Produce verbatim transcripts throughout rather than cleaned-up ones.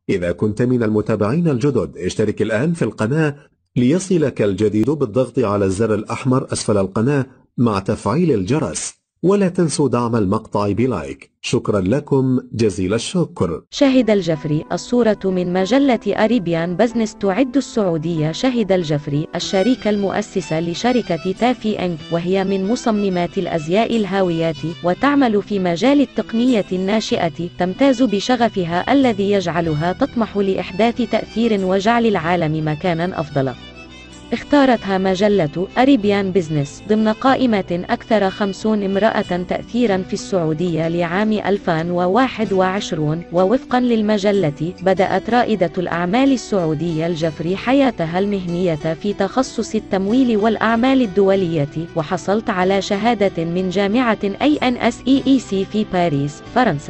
إذا كنت من المتابعين الجدد اشترك الآن في القناة ليصلك الجديد بالضغط على الزر الأحمر أسفل القناة مع تفعيل الجرس، ولا تنسوا دعم المقطع بلايك. شكرا لكم جزيل الشكر. شهد الجفري. الصورة من مجلة أريبيان بزنس. تعد السعودية شهد الجفري الشريك المؤسسة لشركة تافي إنك، وهي من مصممات الأزياء الهاويات، وتعمل في مجال التقنية الناشئة. تمتاز بشغفها الذي يجعلها تطمح لإحداث تأثير وجعل العالم مكانا أفضل. اختارتها مجلة أريبيان بزنس ضمن قائمة أكثر خمسين امرأة تأثيرا في السعودية لعام ألفين وواحد وعشرين. ووفقا للمجلة، بدأت رائدة الأعمال السعودية الجفري حياتها المهنية في تخصص التمويل والأعمال الدولية، وحصلت على شهادة من جامعة إيه إن إس إي إي سي في باريس، فرنسا.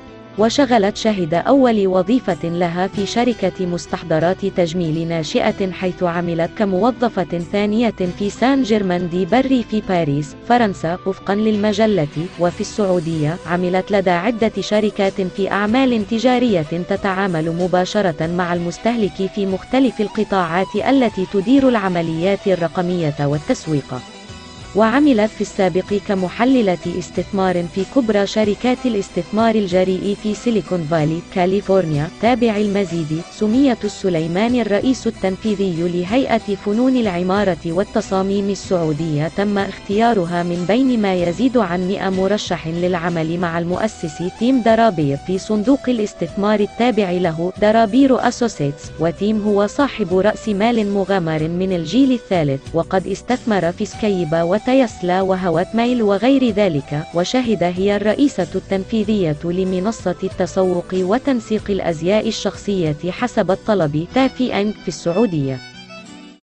وشغلت شهد أول وظيفة لها في شركة مستحضرات تجميل ناشئة، حيث عملت كموظفة ثانية في سان جيرمان دي بري في باريس، فرنسا. وفقا للمجلة، وفي السعودية عملت لدى عدة شركات في أعمال تجارية تتعامل مباشرة مع المستهلك في مختلف القطاعات التي تدير العمليات الرقمية والتسويق. وعملت في السابق كمحللة استثمار في كبرى شركات الاستثمار الجريء في سيليكون فالي، كاليفورنيا. تابع المزيد. سمية السليمان الرئيس التنفيذي لهيئة فنون العمارة والتصاميم السعودية، تم اختيارها من بين ما يزيد عن مئة مرشح للعمل مع المؤسس تيم درابير في صندوق الاستثمار التابع له درابير أسوسيتس. وتيم هو صاحب رأس مال مغامر من الجيل الثالث، وقد استثمر في سكايب تيسلا وهوت ميل وغير ذلك. وشهد هي الرئيسة التنفيذية لمنصة التسوق وتنسيق الأزياء الشخصية حسب الطلب تافي إنك في السعودية.